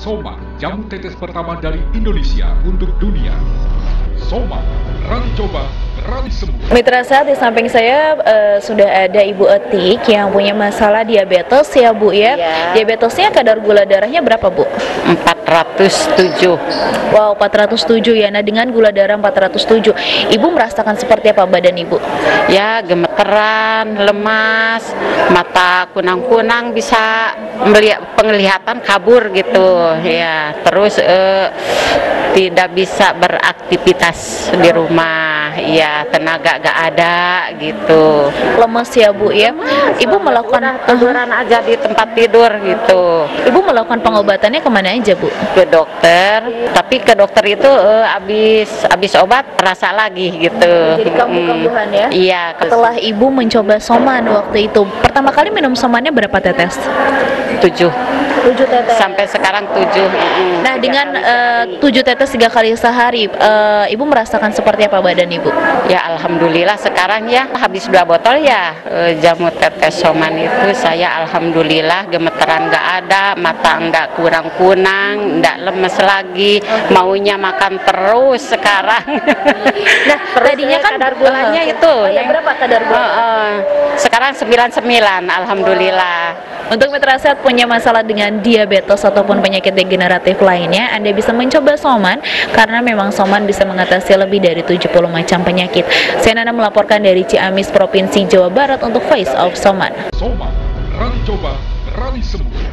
Soma, jamu tetes pertama dari Indonesia untuk dunia. Soma, berani coba, berani sembuh. Mitra Sehat, di samping saya sudah ada Ibu Etik yang punya masalah diabetes ya Bu ya. Iya. Diabetesnya kadar gula darahnya berapa Bu? 407. Wow, 407 ya. Nah, dengan gula darah 407, Ibu merasakan seperti apa badan Ibu? Ya, gemeteran, lemas, mata kunang-kunang, bisa melihat penglihatan kabur gitu. Ya, terus tidak bisa beraktivitas di rumah. Ya, tenaga gak ada gitu. Lemes ya Bu ya. Ibu melakukan tiduran aja di tempat tidur gitu. Ibu melakukan pengobatannya kemana aja Bu? Ke dokter, tapi ke dokter itu habis obat terasa lagi gitu. Jadi kambuh-kambuhan ya? Iya. Setelah Ibu mencoba Soman waktu itu, pertama kali minum Somannya berapa tetes? 7 tetes. sampai sekarang 7. Nah, dengan 7 tetes 3 kali sehari, Ibu merasakan seperti apa badan Ibu? Ya alhamdulillah sekarang ya habis 2 botol ya jamu tetes Soman itu saya alhamdulillah gemeteran nggak ada, mata nggak kurang-kunang, nggak lemes lagi, maunya makan terus sekarang. Nah, tadinya kan kadar gulanya itu ya berapa kadar gula? Sekarang 99 alhamdulillah. Untuk Mitra Sehat punya masalah dengan diabetes ataupun penyakit degeneratif lainnya, Anda bisa mencoba Soman karena memang Soman bisa mengatasi lebih dari 70 macam penyakit. Saya Nana melaporkan dari Ciamis, Provinsi Jawa Barat untuk Voice of Soman. Soma, berani coba, berani sembuh.